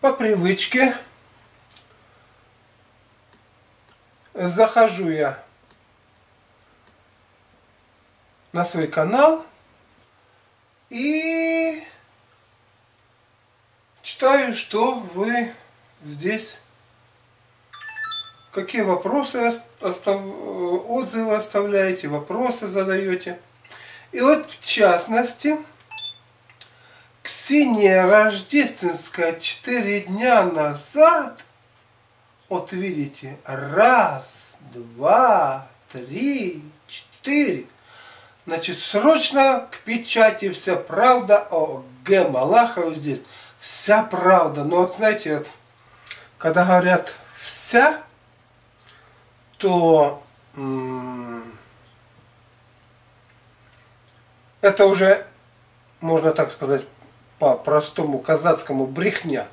по привычке захожу я на свой канал и читаю, что вы здесь, какие вопросы, отзывы оставляете, вопросы задаете. И вот в частности, Ксения Рождественская 4 дня назад, вот видите, 1, 2, 3, 4. Значит, срочно к печати вся правда о Г. Малахове здесь. Вся правда. Но вот знаете, вот, когда говорят вся, то это уже, можно так сказать, по-простому казацкому брехня.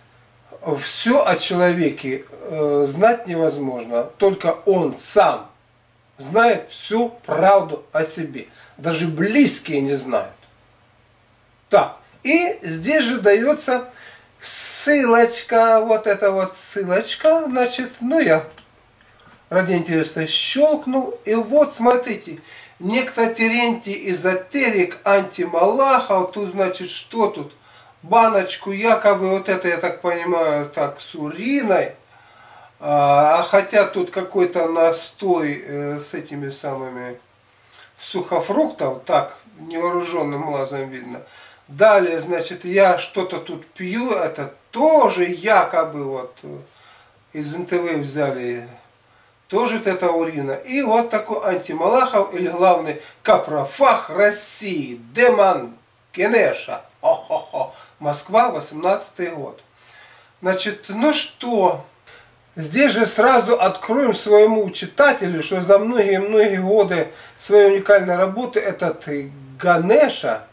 Все о человеке знать невозможно. Только он сам знает всю правду о себе. Даже близкие не знают. Так, и здесь же дается ссылочка. Вот эта вот ссылочка. Значит, ну я ради интереса щелкнул. И вот, смотрите. Некто Терентий Эзотерик антималахов. Тут, значит, что тут? Баночку якобы, вот это, я так понимаю, так, с уриной. Хотя тут какой-то настой с этими самыми сухофруктов, так, невооруженным глазом видно. Далее, значит, я что-то тут пью, это тоже якобы вот из НТВ взяли, тоже это урина. И вот такой антималахов, или главный капрофаг России, Деман Кенеша. Хо-хо-хо. Москва, 18-й год. Значит, ну что... Здесь же сразу откроем своему читателю, что за многие-многие годы своей уникальной работы этот Ганеша,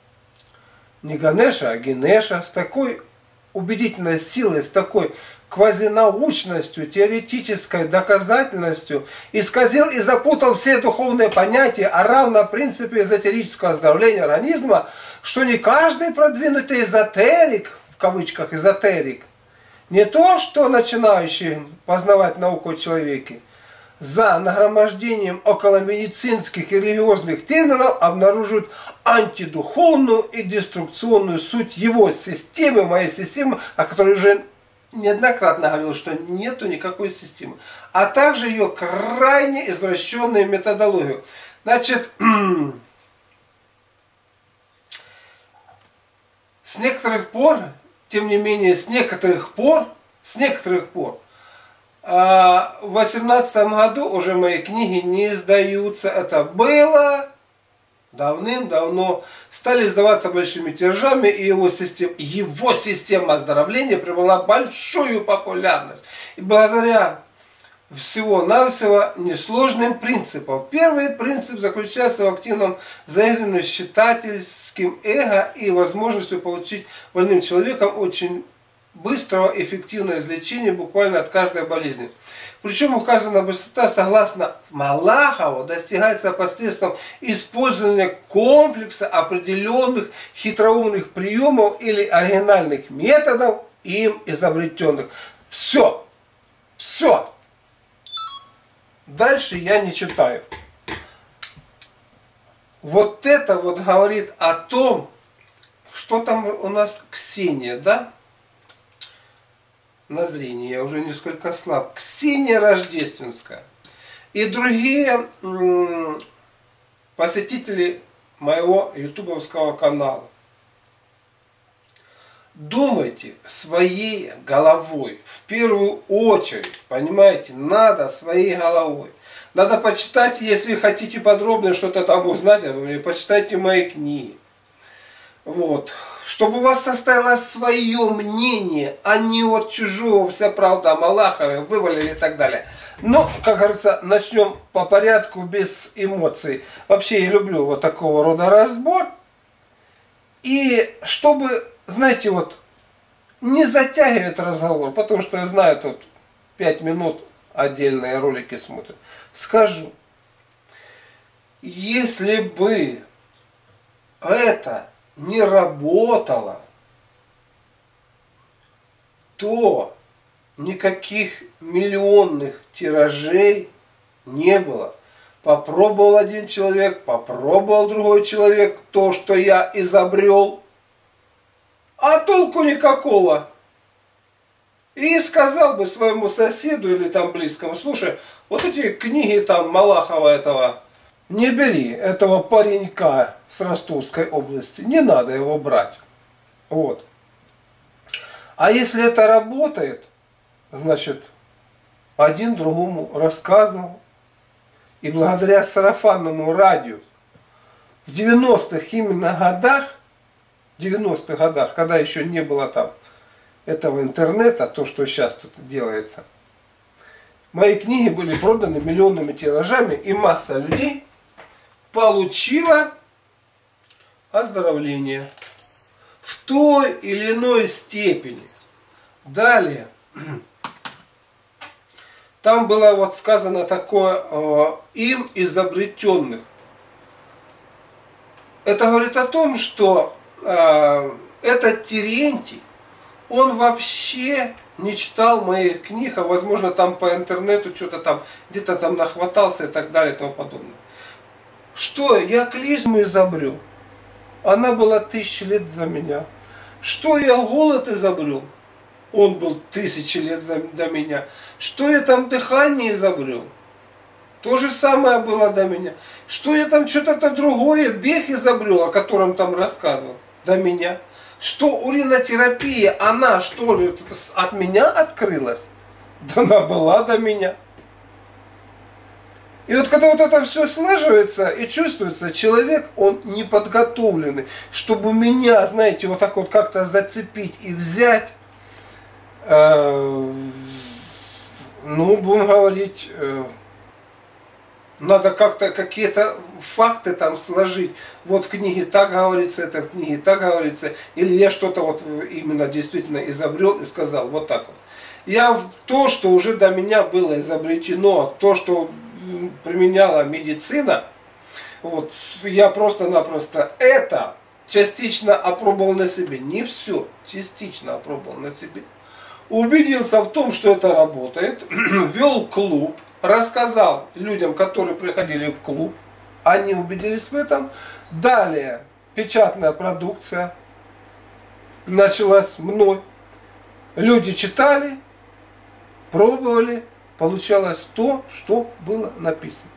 не Ганеша, а Генеша, с такой убедительной силой, с такой квазинаучностью, теоретической доказательностью исказил и запутал все духовные понятия о равном принципе эзотерического оздоровления организма, что не каждый продвинутый эзотерик, в кавычках эзотерик, не то, что начинающий познавать науку о человеке, за нагромождением околомедицинских и религиозных терминов обнаруживают антидуховную и деструкционную суть его системы, моей системы, о которой уже неоднократно говорил, что нету никакой системы, а также ее крайне извращенную методологию. Значит, с некоторых пор, тем не менее, с некоторых пор, в 2018 году уже мои книги не издаются. Это было давным-давно. Стали издаваться большими тиражами, и его система оздоровления приобрела большую популярность. И благодаря всего-навсего несложным принципам. Первый принцип заключается в активном заигрывании с читательским эго и возможностью получить больным человеком очень быстрого и эффективного излечения буквально от каждой болезни. Причем указанная быстрота, согласно Малахову, достигается посредством использования комплекса определенных хитроумных приемов или оригинальных методов, им изобретенных. Все. Дальше я не читаю. Вот это вот говорит о том, что там у нас Ксения, да? На зрение я уже несколько слаб. Ксения Рождественская. И другие посетители моего ютубовского канала. Думайте своей головой. В первую очередь, понимаете, надо своей головой. Надо почитать, если хотите подробно что-то там узнать, почитайте мои книги. Вот. Чтобы у вас состоялось свое мнение, а не от чужого вся правда о Малахове вывалили и так далее. Но, как говорится, начнем по порядку, без эмоций. Вообще я люблю вот такого рода разбор. И чтобы, знаете, вот не затягивать разговор, потому что я знаю, тут 5 минут отдельные ролики смотрят. Скажу, если бы это не работало, то никаких миллионных тиражей не было. Попробовал один человек, попробовал другой человек то, что я изобрел, а толку никакого. И сказал бы своему соседу или там близкому: слушай, вот эти книги там Малахова этого, не бери, этого паренька с Ростовской области, не надо его брать. Вот. А если это работает, значит, один другому рассказывал. И благодаря сарафанному радио в 90-х именно годах, 90-х годах, когда еще не было там этого интернета, то, что сейчас тут делается, мои книги были проданы миллионными тиражами, и масса людей получила оздоровление в той или иной степени. Далее. Там было вот сказано такое, им изобретенных. Это говорит о том, что этот Терентий, он вообще не читал моих книг, а возможно там по интернету что-то там, где-то там нахватался и так далее и тому подобное. Что? Я клизму изобрел. Она была 1000 лет до меня. Что я голод изобрел? Он был 1000 лет до меня. Что я там дыхание изобрел? То же самое было до меня. Что я там что-то другое, бег изобрел, о котором там рассказывал, до меня. Что уринотерапия, она что ли от меня открылась? Да она была до меня. И вот когда вот это все слаживается и чувствуется, человек, он неподготовленный, чтобы меня, знаете, вот так вот как-то зацепить и взять, ну, будем говорить, надо как-то какие-то факты там сложить. Вот в книге так говорится, это в книге так говорится. Или я что-то вот именно действительно изобрел и сказал вот так вот. Я в то, что уже до меня было изобретено, то, что применяла медицина, вот, я просто-напросто это частично опробовал на себе. Не все, частично опробовал на себе. Убедился в том, что это работает, вел клуб, рассказал людям, которые приходили в клуб, они убедились в этом. Далее печатная продукция началась мной. Люди читали, пробовали, получалось то, что было написано.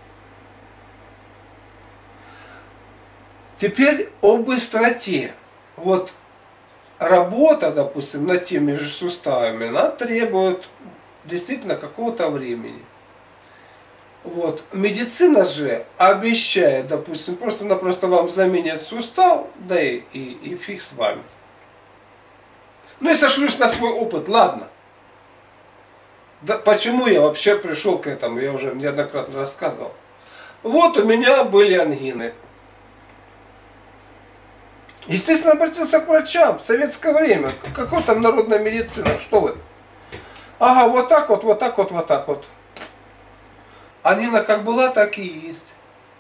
Теперь о быстроте. Вот работа, допустим, над теми же суставами, она требует действительно какого-то времени. Вот. Медицина же обещает, допустим, просто-напросто вам заменят сустав, да и фиг с вами. Ну и сошлюсь на свой опыт, ладно. Да, почему я вообще пришел к этому, я уже неоднократно рассказывал. Вот у меня были ангины. Естественно, обратился к врачам в советское время. Какой там народная медицина? Что вы? Ага, вот так вот, вот так вот, вот так вот. Ангина как была, так и есть.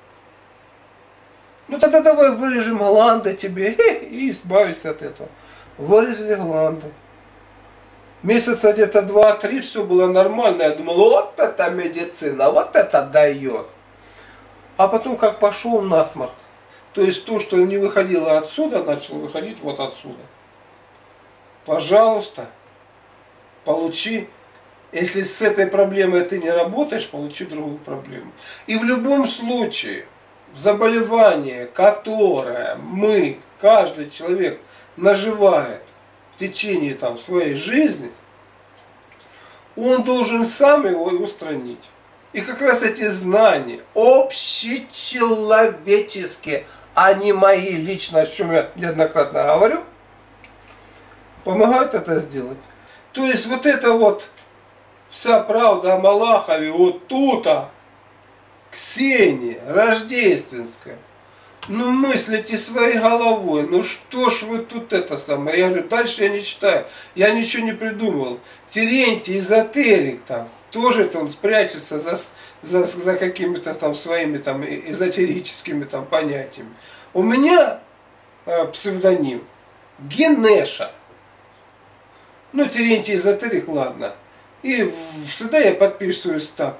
Ну тогда давай вырежем гланды тебе и избавишься от этого. Вырезали гланды. Месяца где-то 2-3 все было нормально. Я думал, вот это медицина, вот это дает. А потом как пошел насморк. То есть то, что не выходило отсюда, начало выходить вот отсюда. Пожалуйста, получи. Если с этой проблемой ты не работаешь, получи другую проблему. И в любом случае, заболевание, которое каждый человек наживает в течение там, своей жизни, он должен сам его устранить. И как раз эти знания, общечеловеческие, а не мои лично, о чем я неоднократно говорю, помогают это сделать. То есть вот это вот вся правда о Малахове, вот тут-то, Ксения, Рождественская. Ну мыслите своей головой, ну что ж вы тут это самое. Я говорю, дальше я не читаю, я ничего не придумывал. Терентий, эзотерик там, тоже он спрячется за какими-то там своими там эзотерическими там понятиями. У меня псевдоним Генеша. Ну, Терентий эзотерик, ладно. И всегда я подписываюсь так.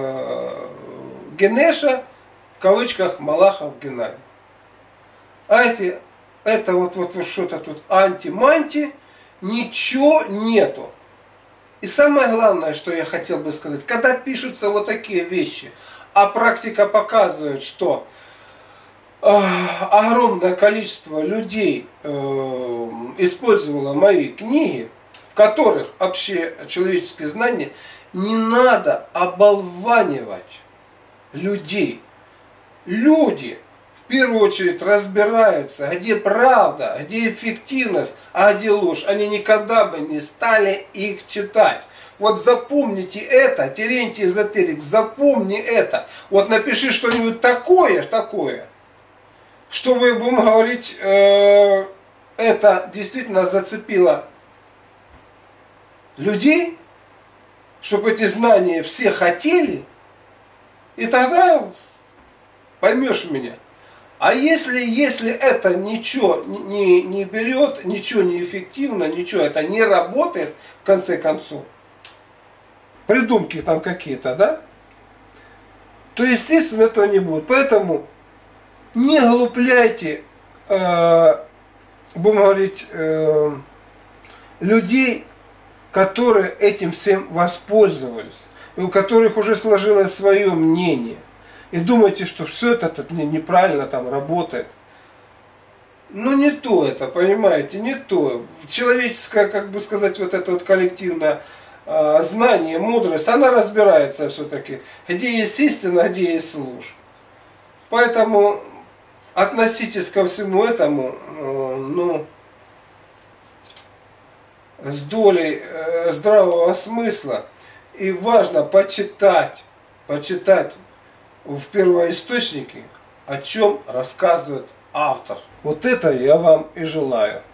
Генеша, в кавычках, Малахов Геннадий. А это вот что-то тут анти-манти, ничего нету. И самое главное, что я хотел бы сказать, когда пишутся вот такие вещи, а практика показывает, что огромное количество людей использовало мои книги, в которых общечеловеческие знания, не надо оболванивать людей. Люди в первую очередь разбираются, где правда, где эффективность, а где ложь. Они никогда бы не стали их читать. Вот запомните это, Терентий эзотерик, запомни это. Вот напиши что-нибудь такое, что вы будем говорить, это действительно зацепило людей, чтобы эти знания все хотели, и тогда поймешь меня. А если это ничего не берет, ничего не эффективно, ничего это не работает, в конце концов, придумки там какие-то, да, то, естественно, этого не будет. Поэтому не глупляйте, будем говорить, людей, которые этим всем воспользовались, и у которых уже сложилось свое мнение. И думаете, что все это неправильно там работает. Ну не то это, понимаете, не то. Человеческое, как бы сказать, вот это вот коллективное знание, мудрость, она разбирается все-таки, где есть истина, где есть ложь. Поэтому относитесь ко всему этому, ну, с долей здравого смысла. И важно почитать в первоисточнике, о чем рассказывает автор. Вот это я вам и желаю.